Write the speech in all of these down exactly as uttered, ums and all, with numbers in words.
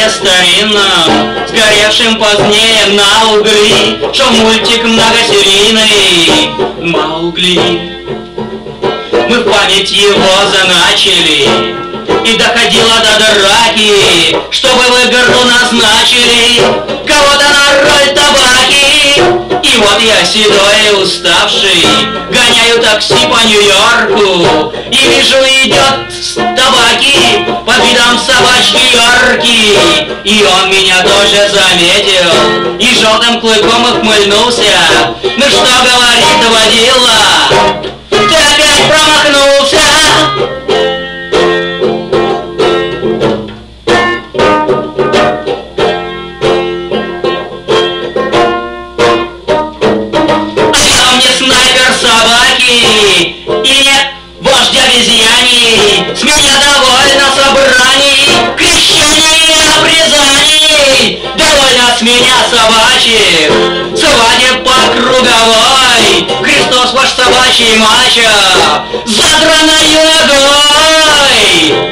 кинотеатре старинном, сгоревшим позднее на угли, шел мультик многосерийный «Маугли». Мы в память его заначили, и доходило до драки, чтобы в игру назначили кого-то на роль табаки. И вот я седой и уставший гоняю такси по Нью-Йорку, и вижу, идет с табаки под видом собачки Йорки. И он меня тоже заметил и желтым клыком ухмыльнулся. Ну что, говорит водила, ты опять промахнулся? И нет вождь обезьяний, с меня довольно собраний, крещений и обрезаний, довольно с меня собачьих, свадеб по круговой. Христос ваш собачий мачо, задраною ногой.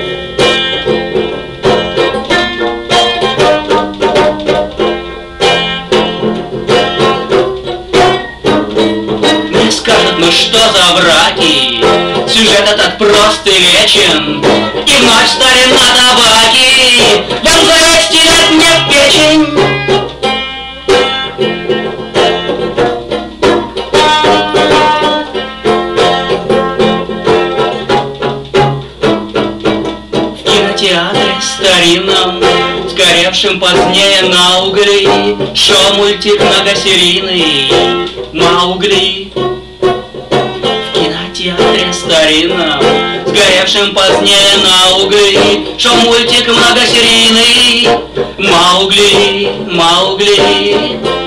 Скажут, ну что за враки, сюжет этот прост и вечен, и вновь старина табаки вонзает стилет мне в печень. В кинотеатре старинном, сгоревшим позднее на угли, шел мультик многосерийный «Маугли». В кинотеатре старинном, сгоревшим позднее на угли, шел мультик многосерийный «Маугли, Маугли».